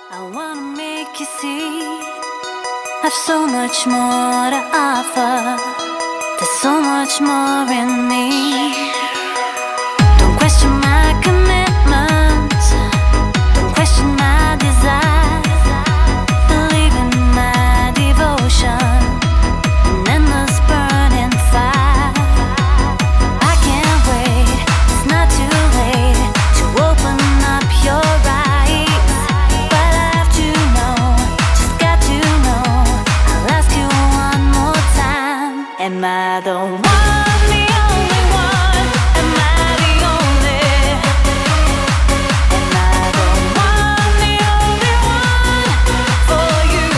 I wanna make you see I've so much more to offer. There's so much more in me. Don't question my commitment. Don't question my desire. Believe in my devotion. An endless burning fire. I can't wait, it's not too late to open up your eyes. But I have to know, just got to know. I'll ask you one more time. Am I the one, the only one? Am I the only? Am I the one, the only one for you?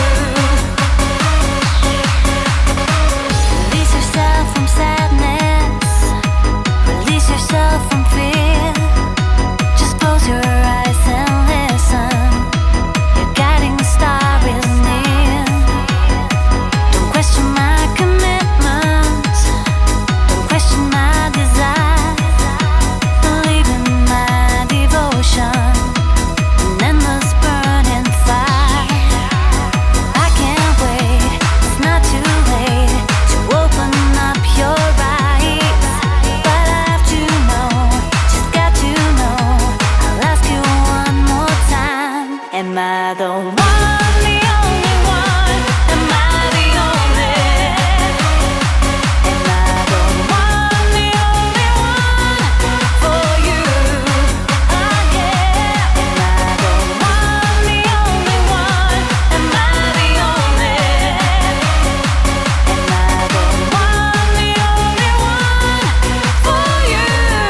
Release yourself from sadness. Release yourself from fear. Just close your eyes and listen. Your guiding star is near. Don't question my commitment. Don't question my desire. Believe in my devotion. An endless burning fire. I can't wait, it's not too late to open up your eyes. But I have to know, just got to know. I'll ask you one more time. Am I the one, the only one? Am I the only? Am I the one, the only one for you? Oh yeah. Am I the one, the only one? Am I the only? Am I the one, the only one for you?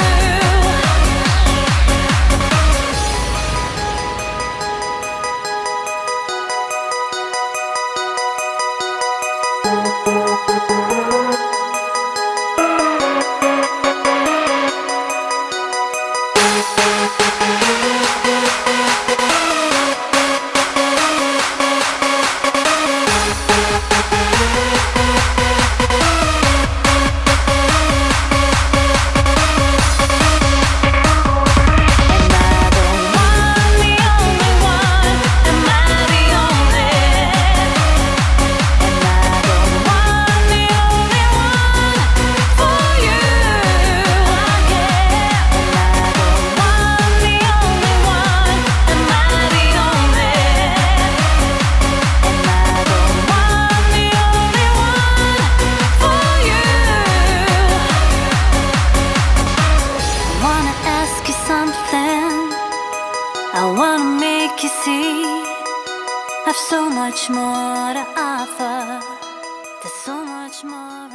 I wanna make you see I've so much more to offer. There's so much more.